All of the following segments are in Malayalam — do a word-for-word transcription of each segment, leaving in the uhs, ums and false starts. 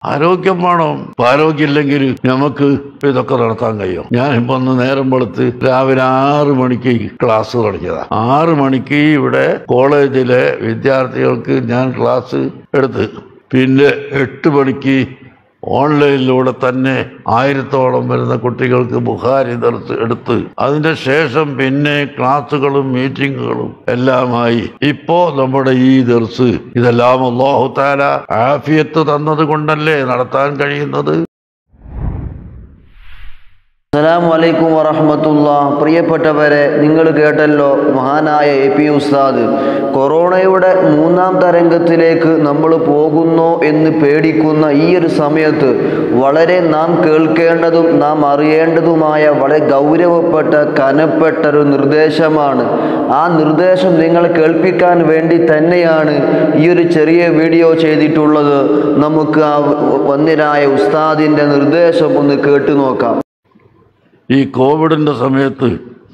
ആരോഗ്യം വേണം. ആരോഗ്യമില്ലെങ്കിൽ നമുക്ക് ഇതൊക്കെ നടത്താൻ കഴിയും. ഞാനിപ്പോ ഒന്ന് നേരം വെളുത്ത് രാവിലെ ആറ് മണിക്ക് ക്ലാസ് തുടങ്ങിയതാ. ആറ് മണിക്ക് ഇവിടെ കോളേജിലെ വിദ്യാർത്ഥികൾക്ക് ഞാൻ ക്ലാസ് എടുത്ത്, പിന്നെ എട്ട് മണിക്ക് ഓൺലൈനിലൂടെ തന്നെ ആയിരത്തോളം വരുന്ന കുട്ടികൾക്ക് ബുഖാരി ദർസ് എടുത്ത്, അതിന്റെ ശേഷം പിന്നെ ക്ലാസുകളും മീറ്റിങ്ങുകളും എല്ലാമായി ഇപ്പോ നമ്മുടെ ഈ ദർസ് ഇതെല്ലാം അല്ലാഹു തആല ആഫിയത്ത് തന്നത് കൊണ്ടല്ലേ നടത്താൻ കഴിയുന്നത്. അസ്സലാമു അലൈക്കും വറഹ്മത്തുള്ളാഹി. പ്രിയപ്പെട്ടവരെ, നിങ്ങൾ കേട്ടല്ലോ മഹാനായ എ പി ഉസ്താദ്. കൊറോണയുടെ മൂന്നാം തരംഗത്തിലേക്ക് നമ്മൾ പോകുന്നോ എന്ന് പേടിക്കുന്ന ഈ ഒരു സമയത്ത് വളരെ നാം കേൾക്കേണ്ടതും നാം അറിയേണ്ടതുമായ വളരെ ഗൗരവപ്പെട്ട കനപ്പെട്ട ഒരു നിർദ്ദേശമാണ്. ആ നിർദ്ദേശം നിങ്ങളെ കേൾപ്പിക്കാൻ വേണ്ടി തന്നെയാണ് ഈ ഒരു ചെറിയ വീഡിയോ ചെയ്തിട്ടുള്ളത്. നമുക്ക് ആ വന്ദ്യനായ ഉസ്താദിൻ്റെ നിർദ്ദേശം ഒന്ന് കേട്ടു നോക്കാം. ഈ കോവിഡിന്റെ സമയത്ത്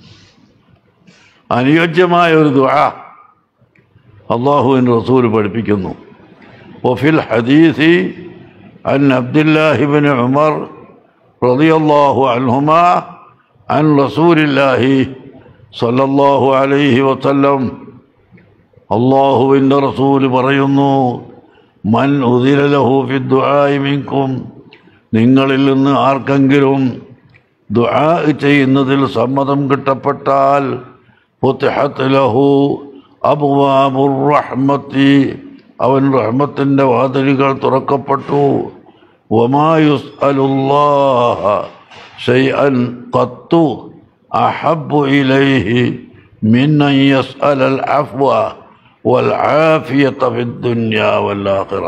അനുയോജ്യമായ ഒരു ദുആ അല്ലാഹുവിൻ്റെ റസൂൽ പഠിപ്പിക്കുന്നു. വഫിൽ ഹദീസി അൻ അബ്ദുല്ലാഹി ഇബ്നു ഉമർ റളിയല്ലാഹു അൻഹുമാ അൻ റസൂലില്ലാഹി സ്വല്ലല്ലാഹു അലൈഹി വസല്ലം, അല്ലാഹുവിൻ്റെ റസൂൽ പറയുന്നു, മൻ ഉദില ലഹു ഫിദ്ദുആഇ മിൻകും, നിങ്ങളിൽ നിന്ന് ആർക്കെങ്കിലും ദുആ ചെയ്യുന്നതിൽ സമ്മതം കിട്ടപ്പെട്ടാൽ ഫുതിഹത് ലഹു അബ്വാബുർ റഹ്മത്തി, അവൻ റഹ്മത്തിൻ്റെ വാതിലുകൾ തുറക്കപ്പെട്ടു. വമാ യുസ്അലുല്ലാഹ ശൈഅൻ ഖത്തു അഹബ്ബു ഇലൈഹി മിൻ അൻ യസ്അലൽ അഫ്വ വൽ ആഫിയത ഫിദ്ദുനിയ വൽ ആഖിറ.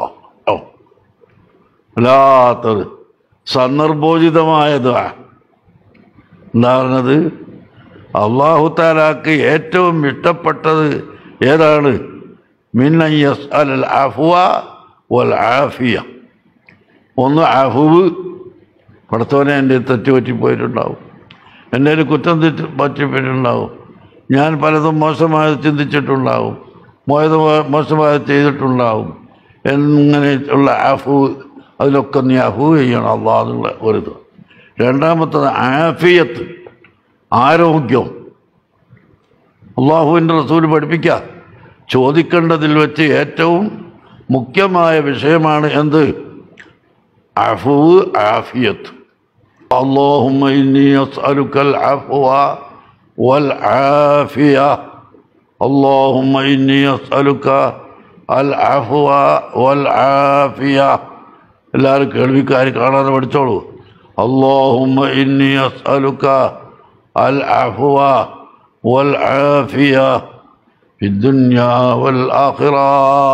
വല്ലാത്തൊരു സന്ദർഭോചിതമായ ദുആ. എന്താ പറഞ്ഞത്? അല്ലാഹു തആലാക്ക് ഏറ്റവും ഇഷ്ടപ്പെട്ടത് ഏതാണ്? മിൻ അൻ യസ്അലൽ അഫ്വ വൽ ആഫിയ. ഒന്ന് അഫ്വ്, പടച്ചോനെ എൻ്റെ തെറ്റ് പറ്റിപ്പോയിട്ടുണ്ടാവും, എൻ്റെ ഒരു കുറ്റം തെറ്റ് പറ്റിപ്പോയിട്ടുണ്ടാവും, ഞാൻ പലതും മോശമായത് ചിന്തിച്ചിട്ടുണ്ടാവും, മോയത് മോശമായത് ചെയ്തിട്ടുണ്ടാവും, എങ്ങനെയുള്ള അഫ്വ്, അതിലൊക്കെ നീ അഫ്വ് ചെയ്യണം അല്ലാഹ് എന്നുള്ള ഒരിത്. രണ്ടാമത്തത് ആഫിയത്ത്, ആരോഗ്യം. അല്ലാഹുവിൻ്റെ റസൂൽ പഠിപ്പിക്കുക, ചോദിക്കേണ്ടതിൽ വെച്ച് ഏറ്റവും മുഖ്യമായ വിഷയമാണ് എന്ത്? അഫ്വ്, ആഫിയത്ത്. അല്ലാഹുമ്മ ഇന്നി അസ്അലുക്കൽ അഫ്വ വൽ ആഫിയ, അല്ലാഹുമ്മ ഇന്നി അസ്അലുക അൽ അഫ്വ വൽ ആഫിയ. എല്ലാവരും കേൾവിക്കാർ കാണാതെ പഠിച്ചോളൂ. اللهم إني أسألك العفو والعافية في الدنيا والآخرة.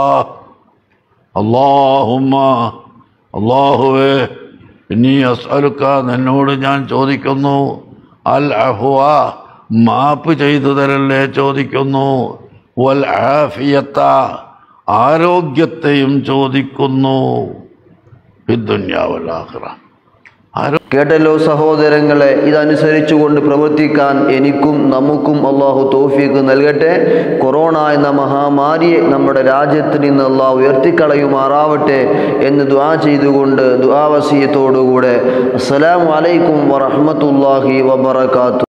اللهم الله إني أسألك, നിന്നോട് ഞാൻ ചോദിക്കുന്നു, അൽ അഫ്വ, മാപ്പ് ചെയ്തു തരല്ലേ ചോദിക്കുന്നു, വൽ ആഫിയത്ത, ആരോഗ്യത്തെയും ചോദിക്കുന്നു, ഫിദ്ദുനിയ വൽ ആഖിറ. കേട്ടല്ലോ സഹോദരങ്ങളെ, ഇതനുസരിച്ചുകൊണ്ട് പ്രവർത്തിക്കാൻ എനിക്കും നമുക്കും അള്ളാഹു തൗഫീഖ് നൽകട്ടെ. കൊറോണ എന്ന മഹാമാരിയെ നമ്മുടെ രാജ്യത്ത് നിന്ന് അള്ളാഹു ഉയർത്തിക്കളയുമാറാവട്ടെ എന്ന് ദുആ ചെയ്തുകൊണ്ട് ദുആ വസിയത്തോടുകൂടെ അസ്സലാമു അലൈക്കും വറഹ്മത്തുള്ളാഹി വബറകാതുഹു.